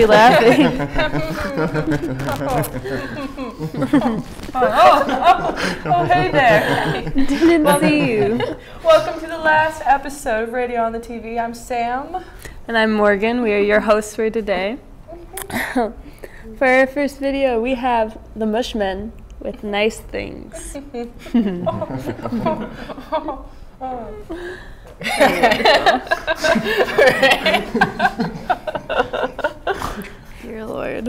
you laughing? Hey there. Didn't see you. Welcome to the last episode of Radio on the TV. I'm Sam. And I'm Morgan. We are your hosts for today. For our first video, we have the Mushmen with nice things. Dear Lord.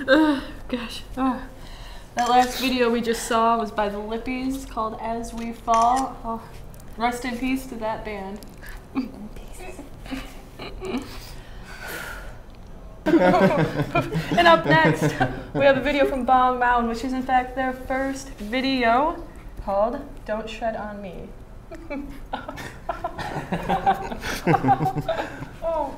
Gosh. That last video we just saw was by the Lippies called As We Fall. Oh, rest in peace to that band. And up next, we have a video from Bong Mountain, which is in fact their first video called Don't Shred on Me. Oh.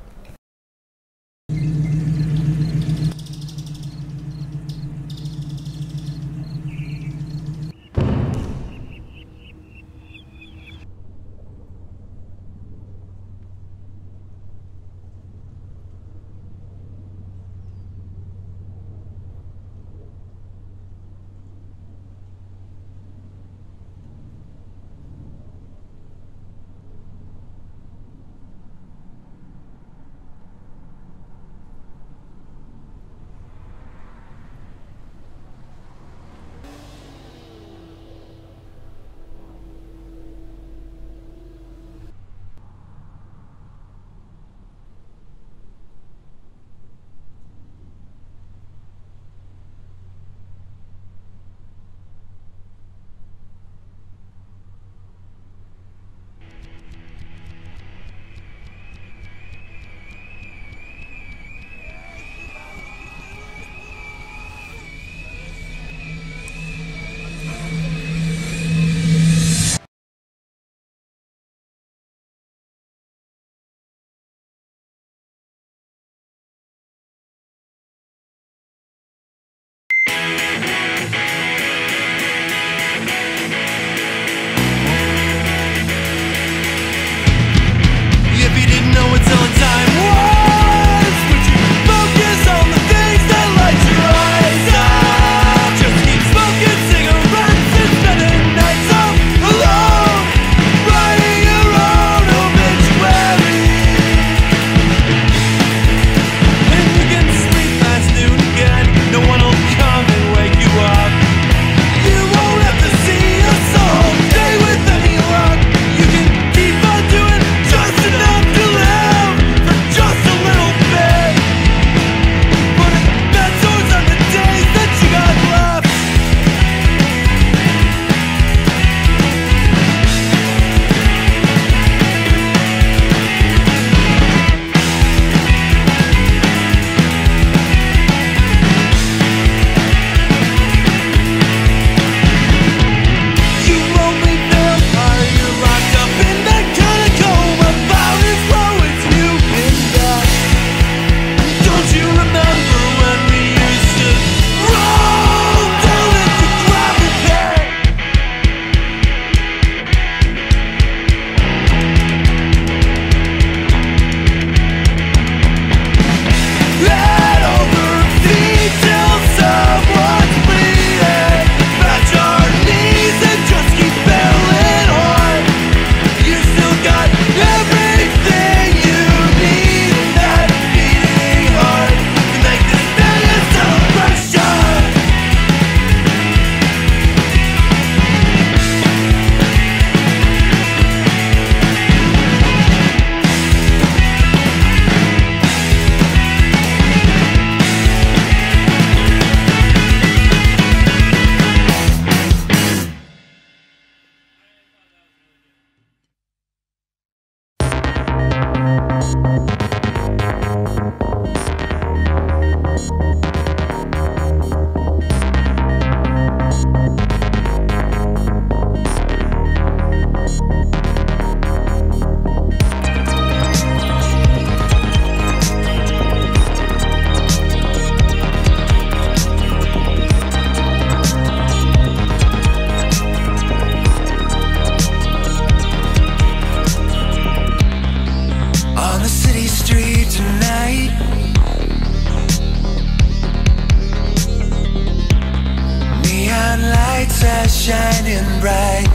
shining bright.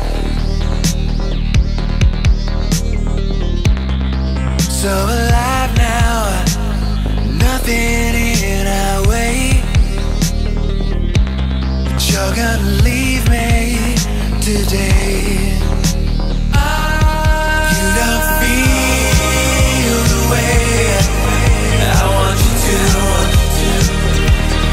So alive now, nothing in our way. But you're gonna leave me today. You don't feel the way I want you to.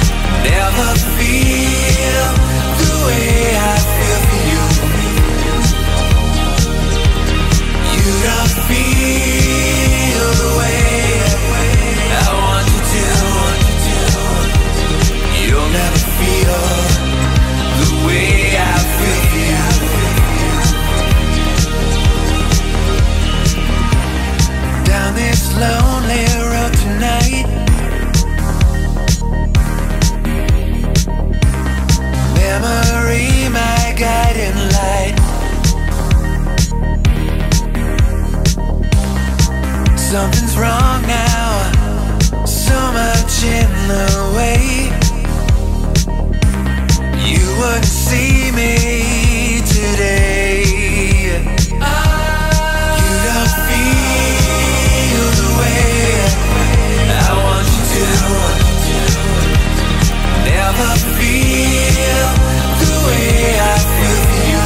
something's wrong now. So much in the way. You wouldn't see me today. You don't feel the way I want you to. Never feel the way I feel for you.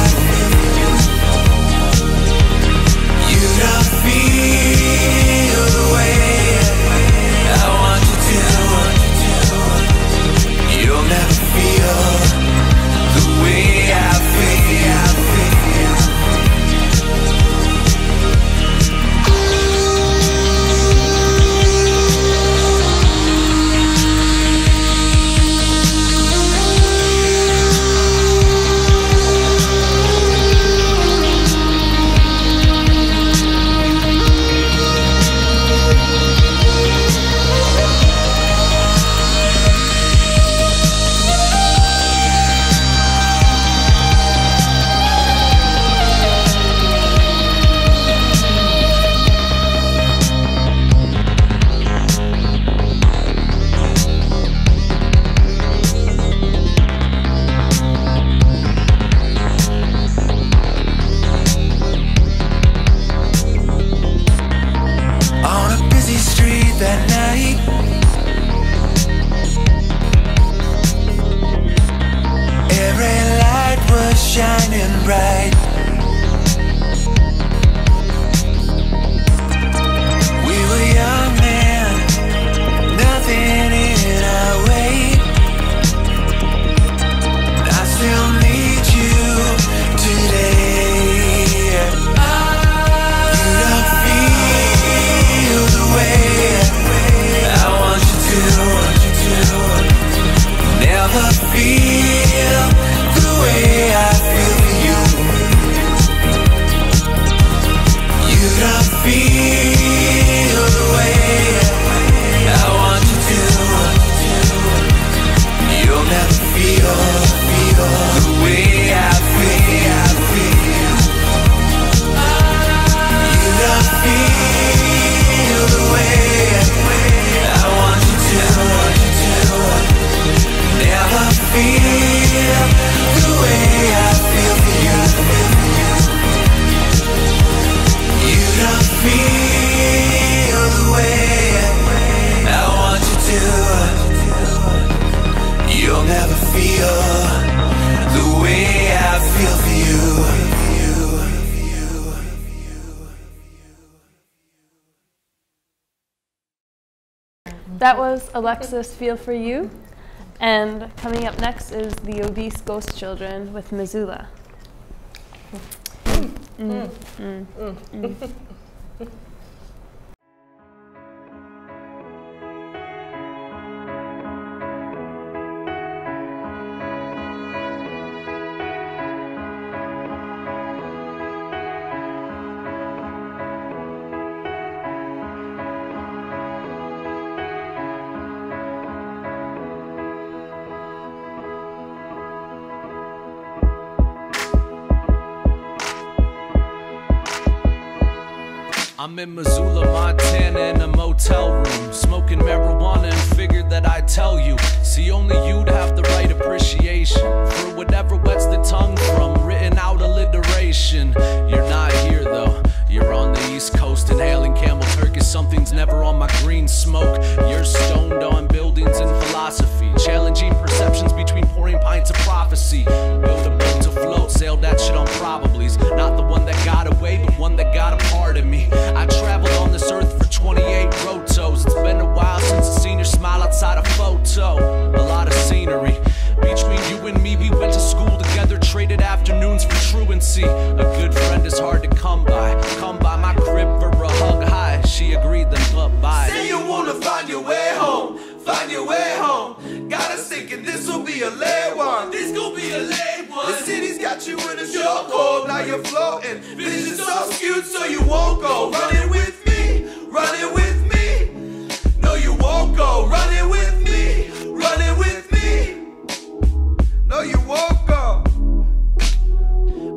You don't feel the way I want you to. You'll never feel the way I feel. Shining bright. We were young men, nothing in our way. I still need you today. You don't feel the way I want you to. Never feel the way I feel for you. You don't feel the way I want you to. You'll never feel the way I feel. You don't feel the way I want you to. Never feel the way I feel for you. You don't feel the way I want you to. You'll never feel the way I feel for you. That was Alexis, Feel For You. And coming up next is the Obese Ghost Children with Missoula. I'm in Missoula, Montana in a motel room, smoking marijuana and figured that I'd tell you. See, only you'd have the right appreciation for whatever wets the tongue from written out alliteration. You're not here though, you're on the East Coast inhaling camel turkey. Something's never on my green smoke. You're stoned on buildings and philosophy, challenging perceptions between pouring pints of prophecy. Build a boat to float, sail that shit on probablys. Not the one that got away, but one that got a part of me. I traveled on this earth for 28 rotos. It's been a while since I seen your smile outside a photo. A lot of scenery between you and me. We went to school together, traded afternoons for truancy. A good friend is hard to come by. Come by my crib for a hug high. She agreed, then bye. Say you wanna find your way home, find your way home. Got us thinking this'll be a late one. This gon' be a late one. The city's got you in a chokehold, now you're floating. Vision so skewed, so you won't go. Running with me, running with me. No, you won't go. Running with me, running with me. No, you won't go.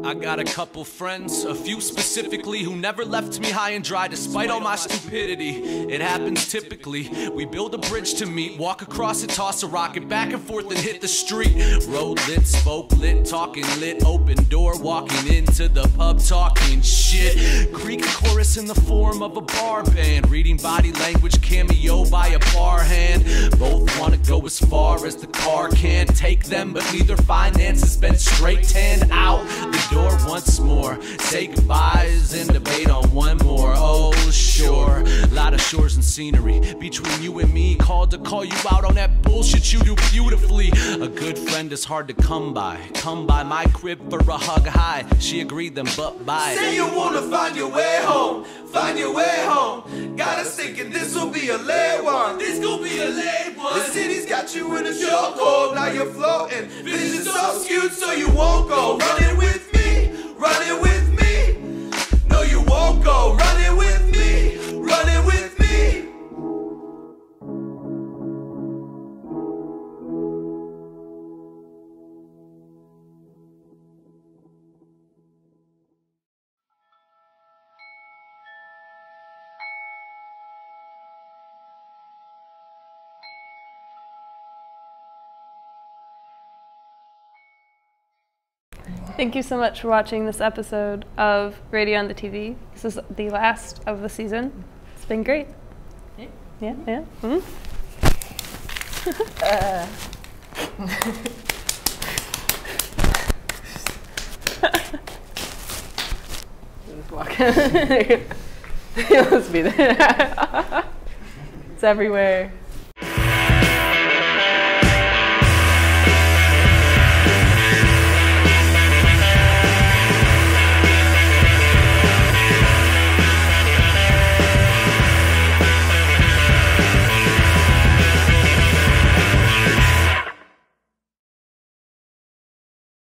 I got a couple friends, a few specifically, who never left me high and dry despite all my stupidity. It happens typically. We build a bridge to meet, walk across it, toss a rocket back and forth and hit the street. Road lit, spoke lit, talking lit, open door, walking into the pub, talking shit. Greek chorus in the form of a bar band, reading body language, cameo by a bar hand. Both wanna go as far as the car can take them, but neither finance has been straight tanned out the door once more. Say goodbyes and debate on one more. Oh sure, lot of shores and scenery between you and me. Called to call you out on that bullshit you do beautifully. A good friend is hard to come by. Come by my crib for a hug high. She agreed, then but bye. Say you wanna find your way home, find your way home. Got us thinking this will be a late one. This gon' be a late one. The city's got you in a chokehold, now you're floating. Vision so skewed so you won't go. Running with me, running with me. No you won't go. Running with me, running with me. Thank you so much for watching this episode of Radio on the TV. This is the last of the season. It's been great. Yeah, yeah. Mm-hmm. Just walking. It must be there. It's everywhere.